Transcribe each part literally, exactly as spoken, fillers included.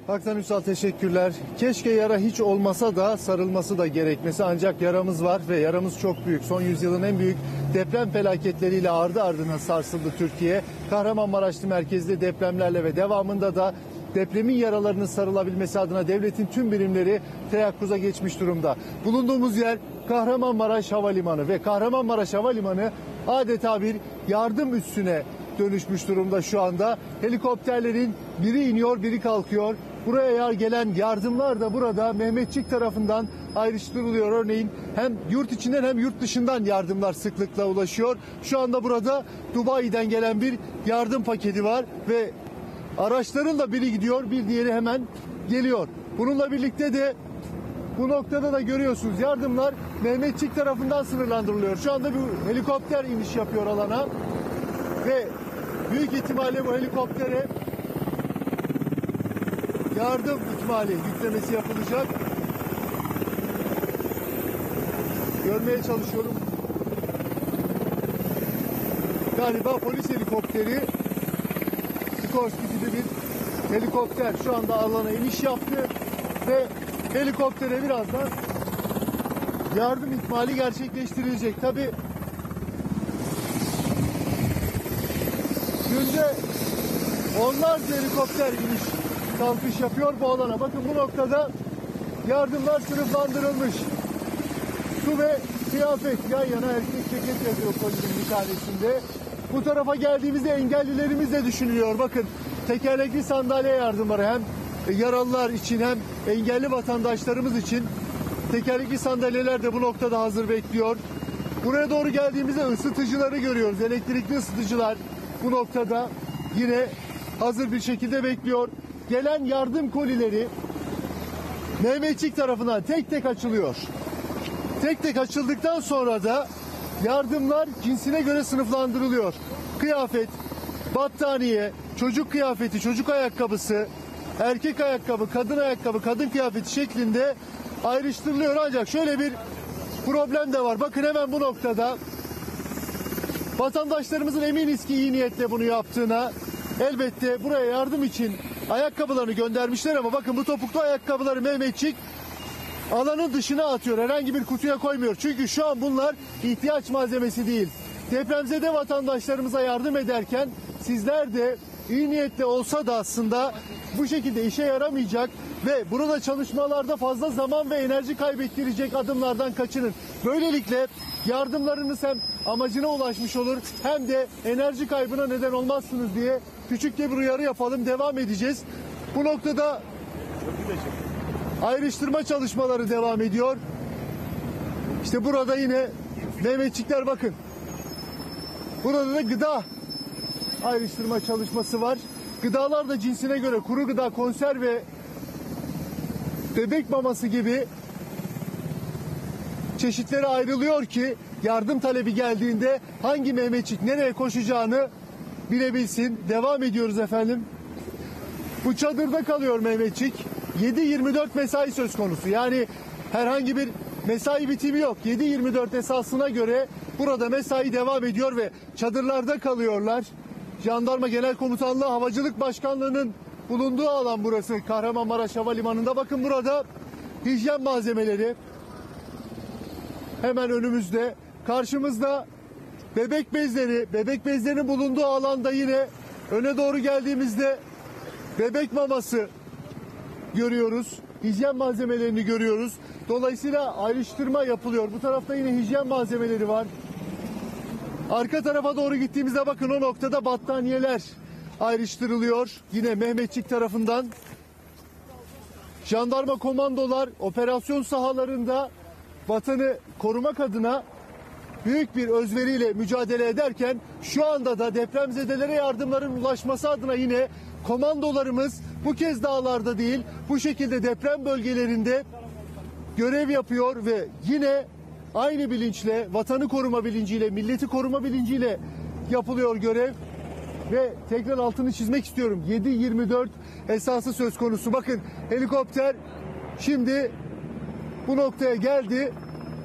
Haktan Ünsal teşekkürler. Keşke yara hiç olmasa da sarılması da gerekmesi, ancak yaramız var ve yaramız çok büyük. Son yüzyılın en büyük deprem felaketleriyle ardı ardına sarsıldı Türkiye. Kahramanmaraşlı merkezli depremlerle ve devamında da depremin yaralarının sarılabilmesi adına devletin tüm birimleri teyakkuza geçmiş durumda. Bulunduğumuz yer Kahramanmaraş Havalimanı ve Kahramanmaraş Havalimanı adeta bir yardım üssüne dönüşmüş durumda şu anda. Helikopterlerin biri iniyor, biri kalkıyor. Buraya gelen yardımlar da burada Mehmetçik tarafından ayrıştırılıyor. Örneğin hem yurt içinden hem yurt dışından yardımlar sıklıkla ulaşıyor. Şu anda burada Dubai'den gelen bir yardım paketi var ve araçların da biri gidiyor, bir diğeri hemen geliyor. Bununla birlikte de bu noktada da görüyorsunuz yardımlar Mehmetçik tarafından sınırlandırılıyor. Şu anda bir helikopter iniş yapıyor alana ve büyük ihtimalle bu helikoptere yardım ihtimali yüklemesi yapılacak. Görmeye çalışıyorum. Galiba polis helikopteri, Sikorsky gibi bir helikopter şu anda alana iniş yaptı ve helikoptere birazdan yardım ihtimali gerçekleştirilecek. Tabii günde onlarca helikopter iniş kalkış yapıyor bu alana. Bakın bu noktada yardımlar sınıflandırılmış. Su ve kıyafet yan yana, erkek ceket yazıyor kolinin bir tanesinde. Bu tarafa geldiğimizde engellilerimiz de düşünülüyor. Bakın tekerlekli sandalye yardımları hem yaralılar için hem engelli vatandaşlarımız için tekerlekli sandalyeler de bu noktada hazır bekliyor. Buraya doğru geldiğimizde ısıtıcıları görüyoruz. Elektrikli ısıtıcılar bu noktada yine hazır bir şekilde bekliyor. Gelen yardım kolileri Mehmetçik tarafından tek tek açılıyor. Tek tek açıldıktan sonra da yardımlar cinsine göre sınıflandırılıyor. Kıyafet, battaniye, çocuk kıyafeti, çocuk ayakkabısı, erkek ayakkabı, kadın ayakkabı, kadın kıyafeti şeklinde ayrıştırılıyor. Ancak şöyle bir problem de var. Bakın hemen bu noktada vatandaşlarımızın eminiz ki iyi niyetle bunu yaptığına, elbette buraya yardım için ayakkabılarını göndermişler ama bakın bu topuklu ayakkabıları Mehmetçik alanın dışına atıyor. Herhangi bir kutuya koymuyor. Çünkü şu an bunlar ihtiyaç malzemesi değil. Depremzede vatandaşlarımıza yardım ederken sizler de iyi niyetle olsa da aslında bu şekilde işe yaramayacak ve burada çalışmalarda fazla zaman ve enerji kaybettirecek adımlardan kaçının. Böylelikle yardımlarınız hem amacına ulaşmış olur hem de enerji kaybına neden olmazsınız diye küçük bir uyarı yapalım. Devam edeceğiz. Bu noktada ayrıştırma çalışmaları devam ediyor. İşte burada yine Mehmetçikler bakın. Burada da gıda ayrıştırma çalışması var. Gıdalar da cinsine göre kuru gıda, konserve, bebek maması gibi çeşitleri ayrılıyor ki yardım talebi geldiğinde hangi Mehmetçik nereye koşacağını bilebilsin. Devam ediyoruz efendim. Bu çadırda kalıyor Mehmetçik. yedi yirmi dört mesai söz konusu. Yani herhangi bir mesai bitimi yok. yedi yirmi dört esasına göre burada mesai devam ediyor ve çadırlarda kalıyorlar. Jandarma Genel Komutanlığı Havacılık Başkanlığı'nın bulunduğu alan burası. Kahramanmaraş Havalimanı'nda. Bakın burada hijyen malzemeleri hemen önümüzde. Karşımızda bebek bezleri. Bebek bezlerinin bulunduğu alanda yine öne doğru geldiğimizde bebek maması görüyoruz. Hijyen malzemelerini görüyoruz. Dolayısıyla ayrıştırma yapılıyor. Bu tarafta yine hijyen malzemeleri var. Arka tarafa doğru gittiğimizde bakın o noktada battaniyeler ayrıştırılıyor. Yine Mehmetçik tarafından. Jandarma komandolar operasyon sahalarında vatanı korumak adına büyük bir özveriyle mücadele ederken şu anda da depremzedelere yardımların ulaşması adına yine komandolarımız bu kez dağlarda değil bu şekilde deprem bölgelerinde görev yapıyor ve yine aynı bilinçle, vatanı koruma bilinciyle, milleti koruma bilinciyle yapılıyor görev. Ve tekrar altını çizmek istiyorum. yedi yirmi dört esası söz konusu. Bakın helikopter şimdi bu noktaya geldi.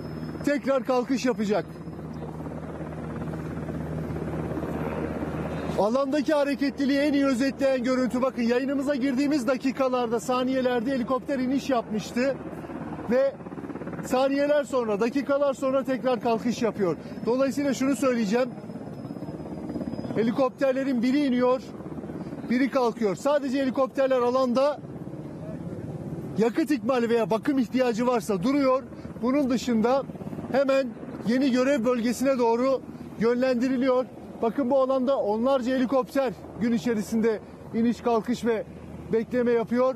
Tekrar kalkış yapacak. Alandaki hareketliliği en iyi özetleyen görüntü. Bakın, yayınımıza girdiğimiz dakikalarda, saniyelerde helikopter iniş yapmıştı ve saniyeler sonra, dakikalar sonra tekrar kalkış yapıyor. Dolayısıyla şunu söyleyeceğim. Helikopterlerin biri iniyor, biri kalkıyor. Sadece helikopterler alanda yakıt ikmali veya bakım ihtiyacı varsa duruyor. Bunun dışında hemen yeni görev bölgesine doğru yönlendiriliyor. Bakın, bu alanda onlarca helikopter gün içerisinde iniş, kalkış ve bekleme yapıyor.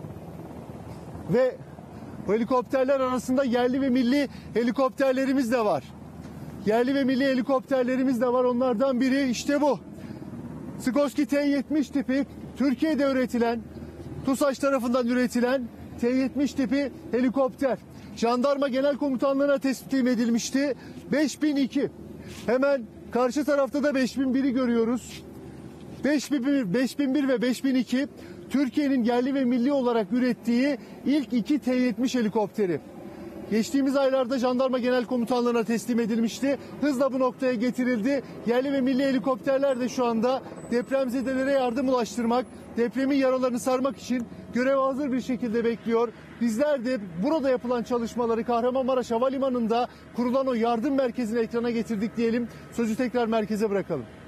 Ve bu helikopterler arasında yerli ve milli helikopterlerimiz de var. Yerli ve milli helikopterlerimiz de var. Onlardan biri işte bu. Skorsky T yetmiş tipi, Türkiye'de üretilen, TUSAŞ tarafından üretilen T yetmiş tipi helikopter. Jandarma Genel Komutanlığı'na teslim edilmişti. beş bin iki. Hemen karşı tarafta da beş bin biri görüyoruz. beş bin bir, beş bin bir ve beş bin iki Türkiye'nin yerli ve milli olarak ürettiği ilk iki T yetmiş helikopteri. Geçtiğimiz aylarda Jandarma Genel Komutanlığı'na teslim edilmişti. Hızla bu noktaya getirildi. Yerli ve milli helikopterler de şu anda depremzedelere yardım ulaştırmak, depremin yaralarını sarmak için göreve hazır bir şekilde bekliyor. Bizler de burada yapılan çalışmaları Kahramanmaraş Havalimanı'nda kurulan o yardım merkezini ekrana getirdik diyelim. Sözü tekrar merkeze bırakalım.